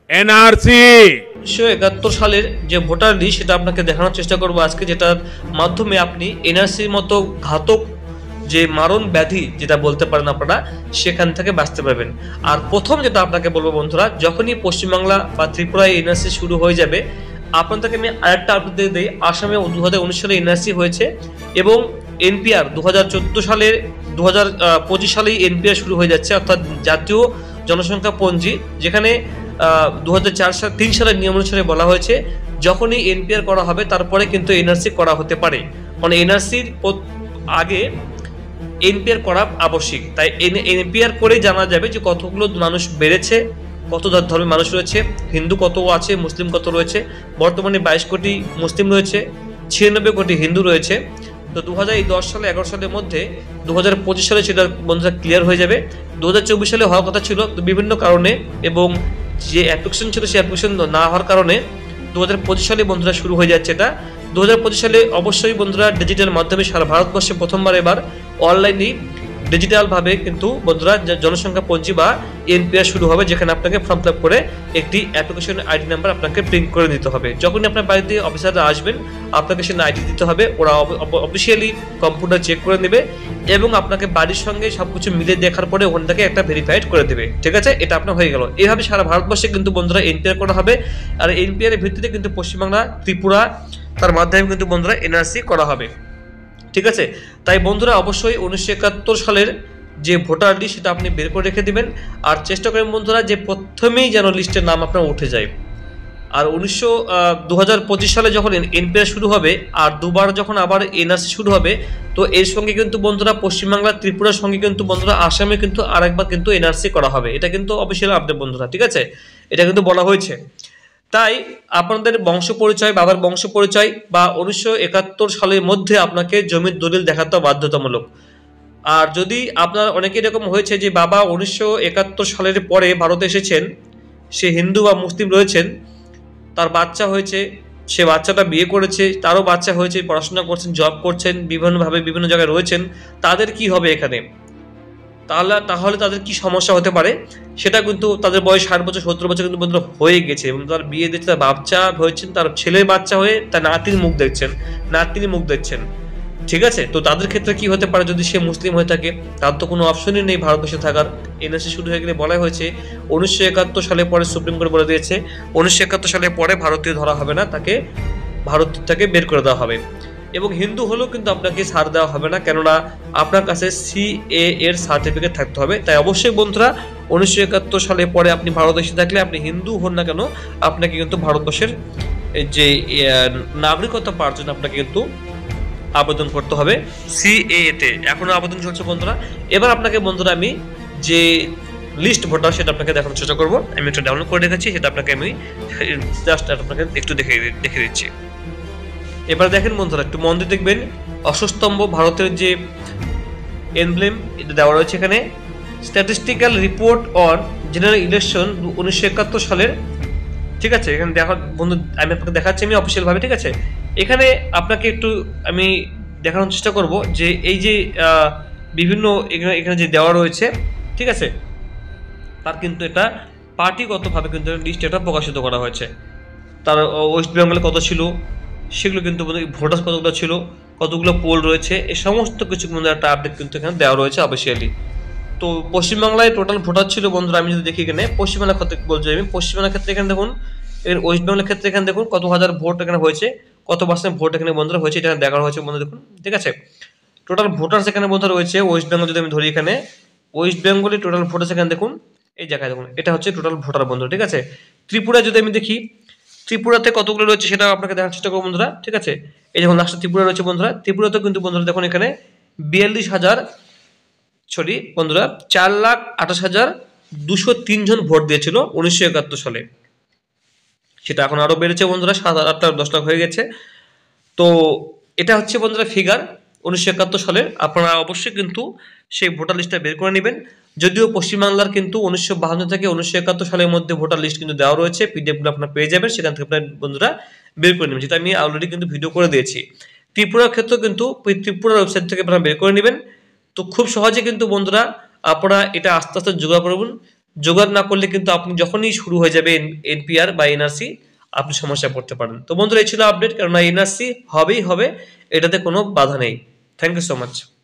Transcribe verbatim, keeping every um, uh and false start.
NRC উনিশশো একাত্তর সালের যে ভোটার লিস্ট সেটা আপনাকে দেখানোর চেষ্টা করবো আজকে, যেটার মাধ্যমে আপনি এনআরসির মতো ঘাতক যে মারণ ব্যাধি যেটা বলতে পারেন আপনারা, সেখান থেকে বাঁচতে পারবেন। আর প্রথম যেটা আপনাকে বলবো বন্ধুরা, যখনই পশ্চিমবাংলা বা ত্রিপুরায় এনআরসি শুরু হয়ে যাবে, আপনাদেরকে আমি আরেকটা আপডেট দিয়ে দিই। আসামে দু হাজার উনিশ সালে এনআরসি হয়েছে এবং এনপিআর দু হাজার চোদ্দ সালের দু হাজার পঁচিশ সালেই এনপিআর শুরু হয়ে যাচ্ছে, অর্থাৎ জাতীয় জনসংখ্যা পঞ্জি, যেখানে দু হাজার চার সাল তিন সালের নিয়ম অনুসারে বলা হয়েছে যখনই এনপিআর করা হবে তারপরে কিন্তু এনআরসি করা হতে পারে। মানে এনআরসির আগে এনপিআর করা আবশ্যিক। তাই এনপিআর করে জানা যাবে যে কতগুলো মানুষ বেড়েছে, কত ধর্মের মানুষ রয়েছে, হিন্দু কত আছে, মুসলিম কত রয়েছে। বর্তমানে বাইশ কোটি মুসলিম রয়েছে, ছিয়ানব্বই কোটি হিন্দু রয়েছে। তো দু হাজার দশ সালে এগারো সালের মধ্যে দু হাজার পঁচিশ সালে সেটা বন্ধুরা ক্লিয়ার হয়ে যাবে। দু হাজার চব্বিশ সালে হওয়ার কথা ছিল, বিভিন্ন কারণে এবং যে অ্যাপ্লিকেশন ছিল সেই অ্যাপ্লিকেশন না হওয়ার কারণে দু হাজার পঁচিশ সালে বন্ধুরা শুরু হয়ে যাচ্ছে এটা। দু হাজার পঁচিশ সালে অবশ্যই বন্ধুরা ডিজিটাল মাধ্যমে সারা ভারতবর্ষে প্রথমবার এবার অনলাইনেই ডিজিটালভাবে কিন্তু বন্ধুরা জনসংখ্যা পঞ্জি বা এনপিআর শুরু হবে, যেখানে আপনাকে ফর্ম ফিল আপ করে একটি অ্যাপ্লিকেশন আইডি নাম্বার আপনাকে প্রিন্ট করে দিতে হবে। যখনই আপনার বাড়িতে অফিসাররা আসবেন আপনাকে সেখানে আইডি দিতে হবে, ওরা অফিসিয়ালি কম্পিউটার চেক করে নেবে এবং আপনাকে বাড়ির সঙ্গে সবকিছু মিলে দেখার পরে ওখান থেকে একটা ভেরিফাইড করে দেবে। ঠিক আছে, এটা আপনার হয়ে গেল। এইভাবে সারা ভারতবর্ষে কিন্তু বন্ধুরা এনপিআর করা হবে। আর এনপিআর এর ভিত্তিতে কিন্তু পশ্চিমবাংলা, ত্রিপুরা তার মাধ্যমে কিন্তু বন্ধুরা এনআরসি করা হবে। ঠিক আছে, তাই বন্ধুরা অবশ্যই উনিশশো একাত্তর সালের যে ভোটার লিস্ট সেটা আপনি বের করে রেখে দিবেন। আর চেষ্টা করেন বন্ধুরা যে প্রথমেই যেন লিস্টের নাম আপনার উঠে যায়। আর উনিশশো দু হাজার পঁচিশ সালে যখন এনপিআর শুরু হবে আর দুবার যখন আবার এনআরসি শুরু হবে, তো এর সঙ্গে কিন্তু বন্ধুরা পশ্চিমবাংলা, ত্রিপুরার সঙ্গে কিন্তু বন্ধুরা আসামে কিন্তু আরেকবার কিন্তু এনআরসি করা হবে। এটা কিন্তু অফিসিয়াল আপডেট বন্ধুরা। ঠিক আছে, এটা কিন্তু বলা হয়েছে। তাই আপনাদের বংশ পরিচয়, বাবার বংশ পরিচয় বা উনিশশো একাত্তর সালের মধ্যে আপনাকে জমির দলিল দেখাতে বাধ্যতামূলক। আর যদি আপনার অনেকে এরকম হয়েছে যে বাবা উনিশশো একাত্তর সালের পরে ভারতে এসেছেন, সে হিন্দু বা মুসলিম রয়েছেন, তার বাচ্চা হয়েছে, সে বাচ্চাটা বিয়ে করেছে, তারও বাচ্চা হয়েছে, পড়াশোনা করছেন, জব করছেন, বিভিন্নভাবে বিভিন্ন জায়গায় রয়েছেন, তাদের কি হবে এখানে? তাহলে তাহলে তাদের কি সমস্যা হতে পারে? সেটা কিন্তু তাদের বয়স ষাট বছর সত্তর বছর কিন্তু বন্ধুরা হয়ে গেছে এবং তার বিয়ে দিচ্ছে, তার বাচ্চা হয়েছেন, তার ছেলের বাচ্চা হয়ে তার নাতির মুখ দেখছেন, নাতির মুখ দেখছেন। ঠিক আছে, তো তাদের ক্ষেত্রে কি হতে পারে যদি সে মুসলিম হয়ে থাকে? তার তো কোনো অপশনই নেই ভারতবর্ষে থাকার। এনআরসি শুরু হয়ে গেলে বলা হয়েছে উনিশশো একাত্তর সালে পরে সুপ্রিম কোর্ট বলে দিয়েছে উনিশশো একাত্তর সালে পরে ভারতীয় ধরা হবে না, তাকে ভারত থেকে বের করে দেওয়া হবে। এবং হিন্দু হলেও কিন্তু আপনাকে ছাড় দেওয়া হবে না, কেননা আপনার কাছে সিএ এর সার্টিফিকেট থাকতে হবে। তাই অবশ্যই বন্ধুরা উনিশশো একাত্তর সালে পরে আপনি ভারতবর্ষে থাকলে, আপনি হিন্দু হন না কেন, আপনাকে কিন্তু ভারতবর্ষের যে নাগরিকতা পাওয়ার জন্য আপনাকে কিন্তু আবেদন করতে হবে সিএ তে। এখনো আবেদন চলছে বন্ধুরা। এবার আপনাকে বন্ধুরা আমি যে লিস্ট ভোটার সেটা আপনাকে দেখানোর চেষ্টা করবো। আমি একটা ডাউনলোড করে রেখেছি, সেটা আপনাকে আমি জাস্ট আপনাকে একটু দেখে দেখে দিচ্ছি। এবার দেখেন বন্ধুরা, একটু মন দিয়ে দেখবেন। অশ্বস্তম্ভ ভারতের যে এমব্লেম এটা দেওয়া রয়েছে এখানে। Statistical report on general election উনিশশো একাত্তর সালের। ঠিক আছে, এখানে দেখা বন্ধু আমি আপনাকে দেখাচ্ছি আমি অফিসিয়াল ভাবে। ঠিক আছে, এখানে আপনাকে একটু আমি দেখানোর চেষ্টা করব যে এই যে বিভিন্ন এখানে এখানে যে দেওয়া রয়েছে, ঠিক আছে, তার কিন্তু এটা পার্টিগতভাবে কিন্তু লিস্ট এটা প্রকাশিত করা হয়েছে। তার ওয়েস্ট বেঙ্গলে কত ছিল সেগুলো কিন্তু ভোটার কতগুলো ছিল, কতগুলো পোল রয়েছে, এই সমস্ত কিছু কিন্তু একটা আপডেট কিন্তু এখানে দেওয়া রয়েছে অফিসিয়ালি। তো পশ্চিমবাংলায় টোটাল ভোটার ছিল বন্ধুরা, আমি যদি দেখি এখানে পশ্চিমবাংলার ক্ষেত্রে বলছি আমি, পশ্চিমবাংলার ক্ষেত্রে এখানে দেখুন, ওয়েস্ট বেঙ্গলের ক্ষেত্রে এখানে দেখুন কত হাজার ভোট এখানে হয়েছে, কত পার্সেন্ট ভোট এখানে বন্ধুরা হয়েছে, এটা দেখা হয়েছে বন্ধু দেখুন। ঠিক আছে, টোটাল ভোটার এখানে বন্ধুরা রয়েছে ওয়েস্ট বেঙ্গল যদি আমি ধরি, এখানে ওয়েস্ট বেঙ্গলে টোটাল ভোটার এখানে দেখুন, এই জায়গায় দেখুন, এটা হচ্ছে টোটাল ভোটার বন্ধুরা। ঠিক আছে, ত্রিপুরা যদি আমি দেখি, ত্রিপুরাতে কতগুলো রয়েছে সেটা আপনাকে দেখার চেষ্টা করবো বন্ধুরা। ঠিক আছে, এই যখন লাস্টে ত্রিপুরা রয়েছে বন্ধুরা, ত্রিপুরাতে কিন্তু বন্ধুরা দেখুন এখানে বিয়াল্লিশ হাজার সরি বন্ধুরা চার লাখ আঠাশ হাজার দুশো তিন জন ভোট দিয়েছিল উনিশশো একাত্তর সালে। সেটা এখন আরো বেড়েছে বন্ধুরা, সাত আট লাখ দশ লাখ হয়ে গেছে। তো এটা হচ্ছে বন্ধুরা ফিগার উনিশশো একাত্তর সালের। আপনারা অবশ্যই কিন্তু সেই ভোটার লিস্টটা বের করে নেবেন। যদিও পশ্চিমবাংলার কিন্তু উনিশশো বাহান্ন থেকে উনিশশো একাত্তর সালের মধ্যে ভোটার লিস্ট কিন্তু দেওয়া রয়েছে, পিডিএফগুলো আপনারা পেয়ে যাবেন, সেখান থেকে আপনার বন্ধুরা বের করে নেবেন, যেটা আমি অলরেডি কিন্তু ভিডিও করে দিয়েছি। ত্রিপুরার ক্ষেত্রেও কিন্তু ত্রিপুরার ওয়েবসাইট থেকে আপনারা বের করে নেবেন। তো খুব সহজে কিন্তু বন্ধুরা আপনারা এটা আস্তে আস্তে জোগাড় করবেন। জোগাড় না করলে কিন্তু আপনি যখনই শুরু হয়ে যাবে এনপিআর বা এনআরসি আপনি সমস্যায় পড়তে পারেন। তো বন্ধুরা এই ছিল আপডেট, কারণ এনআরসি হবেই হবে, এটাতে কোনো বাধা নেই। Thank you so much.